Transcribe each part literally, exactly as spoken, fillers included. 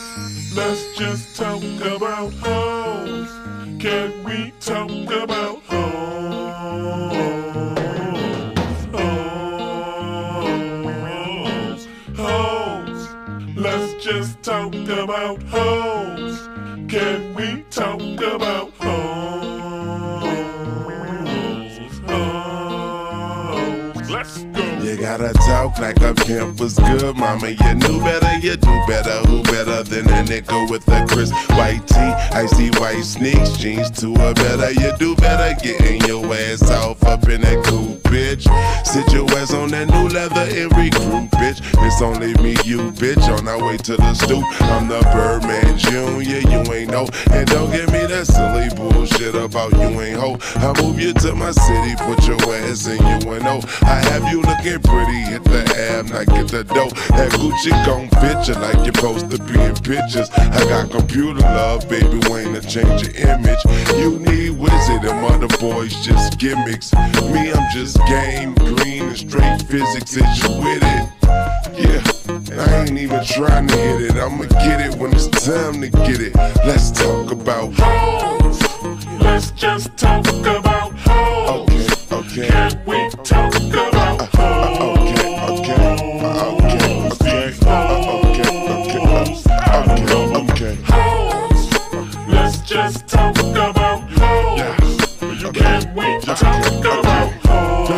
Let's just talk about hoes. Can we talk about hoes? Hoes, hoes. Let's just talk about hoes. Can we talk about hoes? Hoes. Let's go. You gotta talk like a pimp was good, mama. You knew better, you do better. Who better than a nigga with a crisp white tee, icy white sneaks, jeans to a better. You do better getting your ass off up in that cool bitch. Sit your ass on that new leather and recruit, bitch. It's only me, you, bitch, on our way to the stoop. I'm the Birdman Junior, you ain't know. And don't give me that silly bullshit about you ain't hoe. I move you to my city, put your ass in U N O. I have you looking pretty, hit the ab, not get the dough. That Gucci gon' fit you like you're supposed to be in pictures. I got computer love, baby Wayne, to change your image. You need wizard, them other boys just gimmicks. Me, I'm just game, green and straight physics. Is you with it? Yeah, I ain't even trying to hit it. I'ma get it when it's time to get it. Let's talk about hoes. Let's just talk about hoes. Okay, okay. Can we talk about hoes? Okay, okay, okay, okay, okay, okay, okay, okay. Hoes. Let's just talk about hoes. Can we talk about hoes?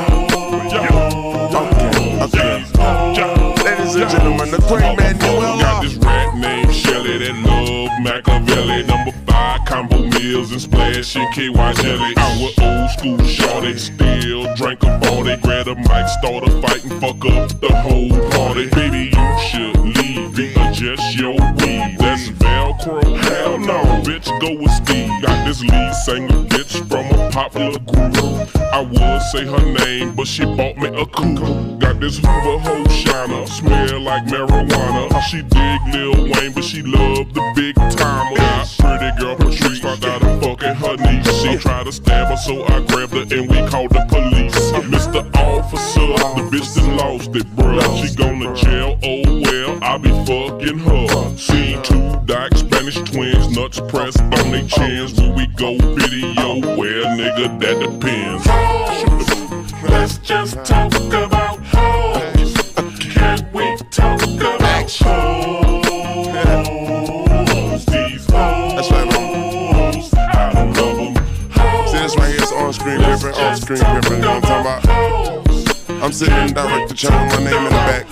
Okay, okay. Ladies and gentlemen, the great man Noel. Got this rat named Shelly that love Machiavelli. Number five combo meals and splash and K Y jelly. I was old school shorty, still drink a forty. Grab a mic, start a fight and fuck up the whole party. Baby, you should leave, adjust your weed. That's Velcro, hell no, bitch, go with speed. Got this lead singer bitch from a popular group. I would say her name, but she bought me a coupe. Got this Hoover hoe shiner, smell like marijuana. She dig Lil Wayne, but she love the big timer. Got pretty girl Patrice, found out I'm fucking her niece. She tried to stab her, so I grabbed her and we called the police. Mister Officer, the bitch that lost it, bruh. She gone to jail, oh well, I be fucking her. Seen two dyke Spanish twins, nuts pressed on their chins. Will we go video? Well, nigga, that depends. Let's just talk about hoes. Can we talk about hoes? These hoes. That's right, man. I love them. See, this right here is on-screen pimping, off-screen pimping. You know what I'm talking about? I'm sitting in the director channel, my name in the back.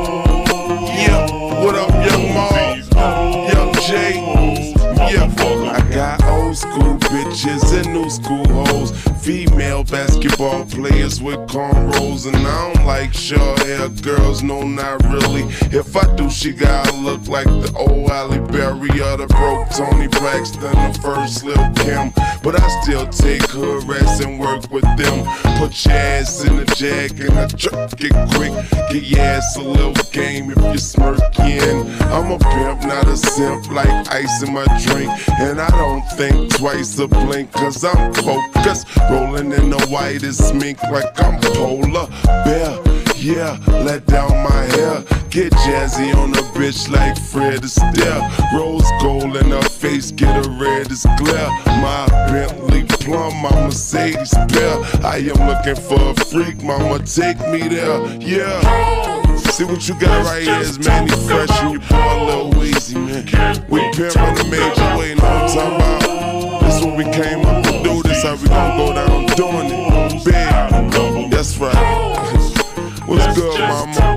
Yeah, what up, young Ma? Young Jay? Yeah, I got old school bitches and new school hoes. Female basketball players with cornrows. And I don't like short hair girls, no not really. If I do, she gotta look like the old Halle Berry or the broke Tony Braxton, the first Lil Kim. But I still take hood rats and work with them. Put your ass in the jack and I truck it quick. Get your ass a little game if you smirking. I'm a pimp, not a simp, like ice in my drink. And I don't think twice a blink, cause I'm focused. Rolling in the whitest mink like I'm polar bear. Yeah, let down my hair. Get jazzy on a bitch like Fred Astaire. Rose gold in her face, get a red as glare. My Bentley plum, my Mercedes pair. I am looking for a freak, mama, take me there. Yeah. See what you got right here is Manny Fresh and your boy Lil Weezy, man. We pimpin' the major way, know what I'm talking about? This what we came up to do, this how we gon' go down doing it. Big, that's right. What's good, mama?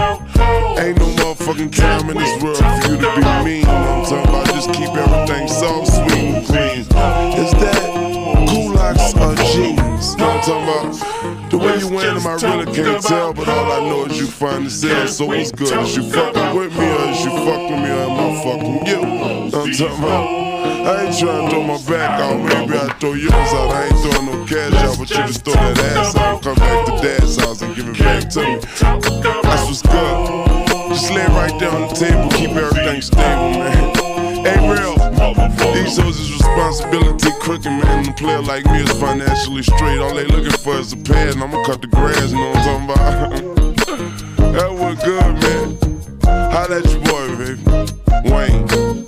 Ain't no motherfucking time in this world for you to be mean, you know what I'm talking about? Just keep everything soft, sweet, and clean. Is that Kulaks or jeans? You know what I'm talking about? The way you wear them, I really can't tell, but all I know is you fine as hell. So what's good? Is you fucking with me or is you fucking me or am I fucking you? You know what I'm talking about? I ain't trying to throw my back out, maybe I throw yours out. I ain't throwing no cash out, but you just throw that ass out, come back to dad's house and give it back to me. That's what's good. Just lay it right there on the table, keep everything stable, man. Hey, real, these hoes is responsibility cooking, man. A player like me is financially straight. All they looking for is a pad, and I'ma cut the grass, you know what I'm talking about? That was good, man. Holla at your boy, baby. Wayne.